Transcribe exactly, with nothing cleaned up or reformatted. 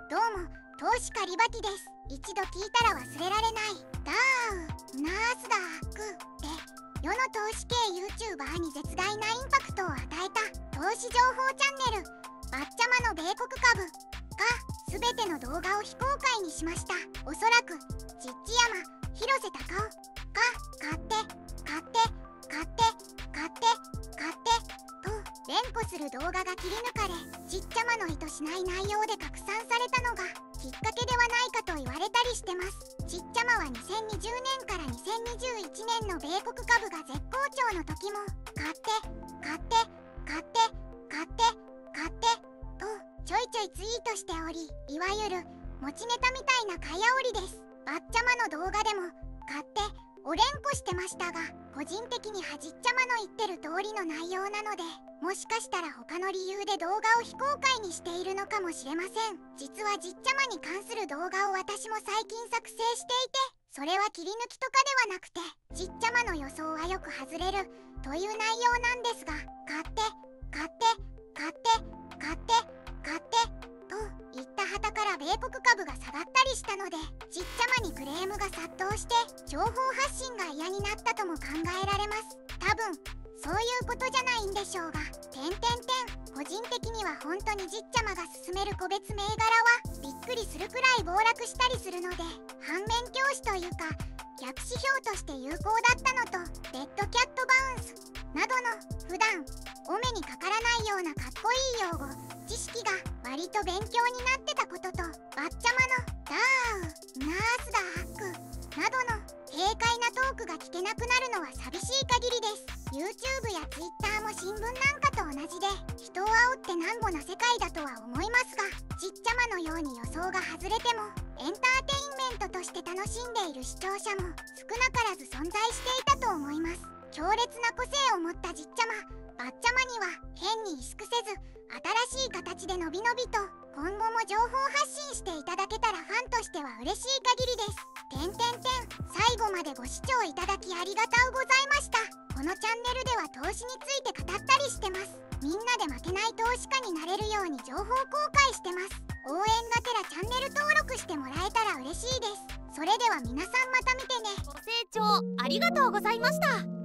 どうも、投資家リバティです。一度聞いたら忘れられないダウナースダックで世の投資系 YouTuber に絶大なインパクトを与えた投資情報チャンネルバッチャマの米国株が全ての動画を非公開にしました。おそらく実地山広瀬隆夫が買って買って買って買って買ってと連呼する動画が切り抜かれ、ちっちゃまの意図しない内容で拡散されたのがきっかけではないかと言われたりしてます。ちっちゃまはにせんにじゅうねんからにせんにじゅういちねんの米国株が絶好調の時も買って買って買って買って買ってとちょいちょいツイートしており、いわゆる持ちネタみたいな買い煽りです。バッチャマの動画でも買ってお連呼してましたが、個人的にはじっちゃまの言ってる通りの内容なので、もしかしたら他の理由で動画を非公開にしているのかもしれません。実はじっちゃまに関する動画を私も最近作成していて、それは切り抜きとかではなくてじっちゃまの予想はよく外れるという内容なんですが、買って買って買って買って買ってといった旗から米国株が下がったりしたので、ちっちゃまにクレームが殺到して情報発信が嫌になったとも考えられます。多分そういうことじゃないんでしょうが、点々点個人的には本当にじっちゃまが勧める個別銘柄はびっくりするくらい暴落したりするので、反面教師というか逆指標として有効だったのと、レッドキャットバウンスなどの普段お目にかからないようなかっこいい用語知識が割と勉強になってたことと、バッチャマのダウナースダークなどの軽快なトークが聞けなくなるのは寂しい限りです。 YouTube や Twitter も新聞なんかと同じで人を煽ってなんぼな世界だとは思いますが、ちっちゃまのように予想が外れてもエンターテインメントとして楽しんでいる視聴者も少なからず存在していたと思います。強烈な個性を持ったじっちゃまバッチャマには変に萎縮せず新しい形でのびのびと今後も情報発信していただけたらファンとしては嬉しい限りです。てんてんてん最後までご視聴いただきありがとうございました。このチャンネルでは投資について語ったりしてます。みんなで負けない投資家になれるように情報公開してます。応援がてらチャンネル登録してもらえたら嬉しいです。それでは皆さんまた見てね。 ご清聴ありがとうございました。